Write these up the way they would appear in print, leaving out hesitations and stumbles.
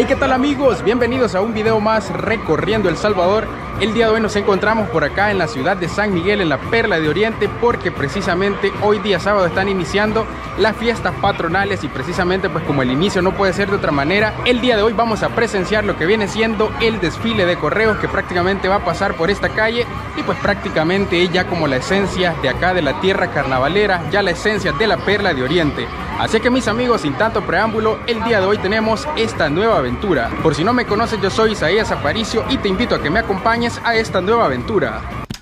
Hey, ¿qué tal amigos? Bienvenidos a un video más recorriendo El Salvador. El día de hoy nos encontramos por acá en la ciudad de San Miguel, en la Perla de Oriente, porque precisamente hoy día sábado están iniciando las fiestas patronales y precisamente pues como el inicio no puede ser de otra manera, el día de hoy vamos a presenciar lo que viene siendo el desfile de correos que prácticamente va a pasar por esta calle y pues prácticamente es ya como la esencia de acá de la tierra carnavalera, ya la esencia de la Perla de Oriente. Así que mis amigos, sin tanto preámbulo, el día de hoy tenemos esta nueva aventura. Por si no me conoces, yo soy Isaías Aparicio y te invito a que me acompañes a esta nueva aventura.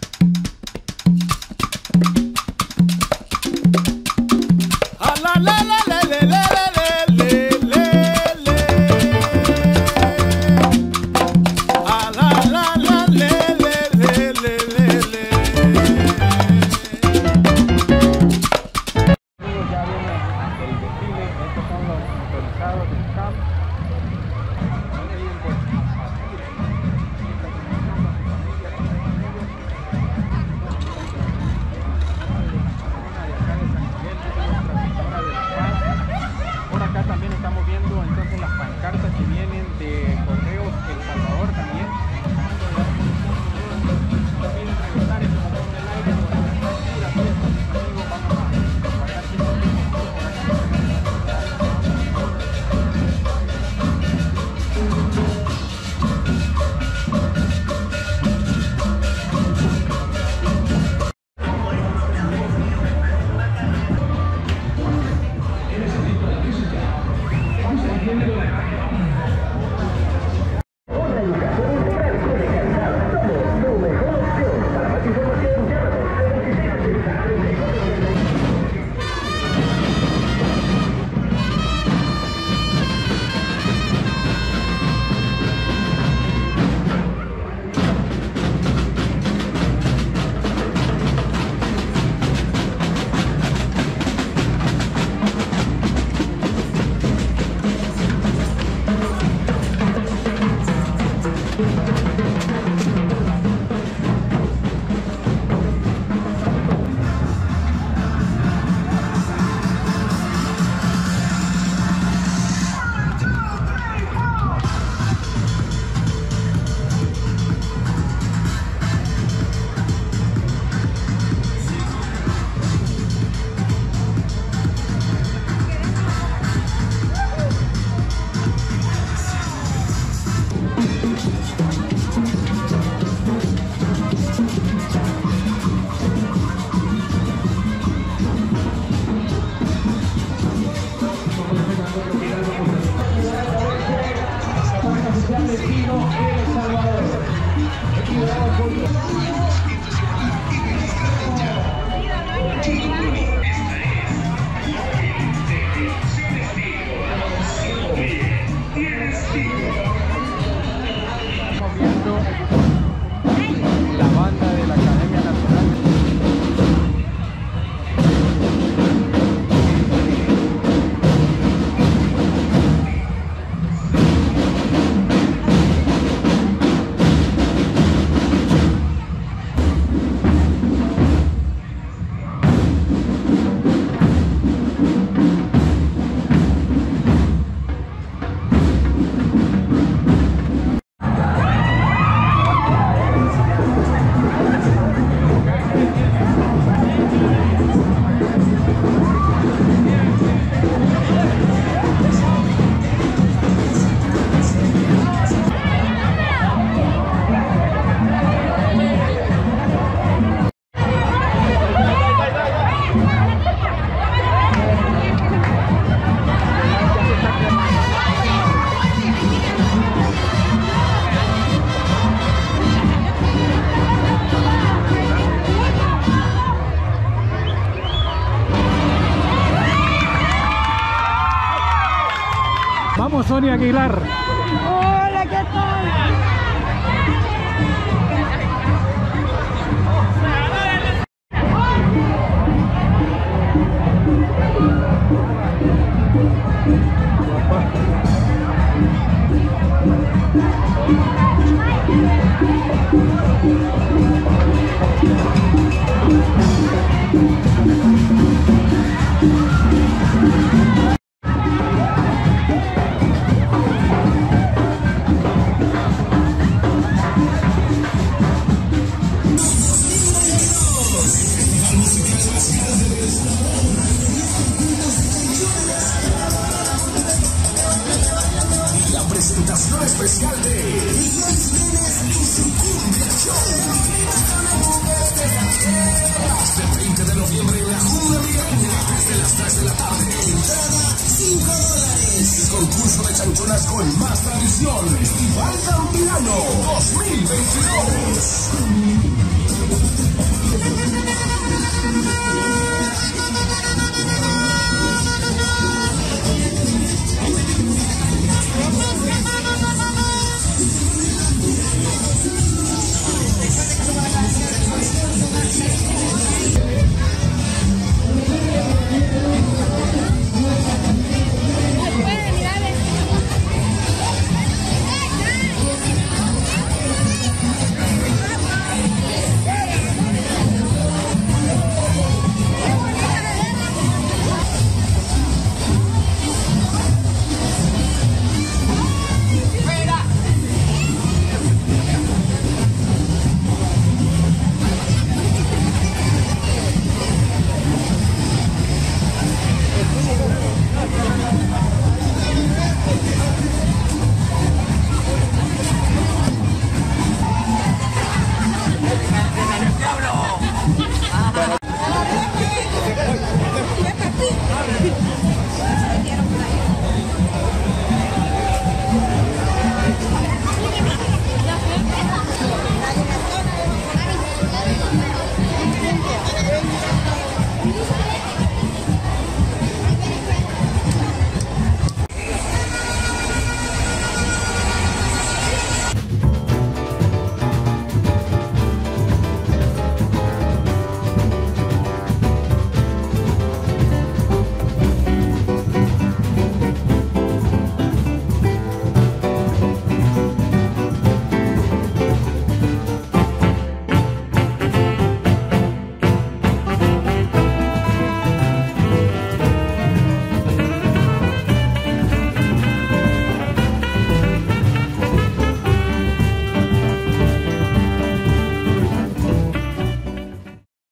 También estamos viendo entonces las pancartas que vienen de Correos El Salvador también. Vamos, Sonia Aguilar. Hola, ¿qué tal? 2022.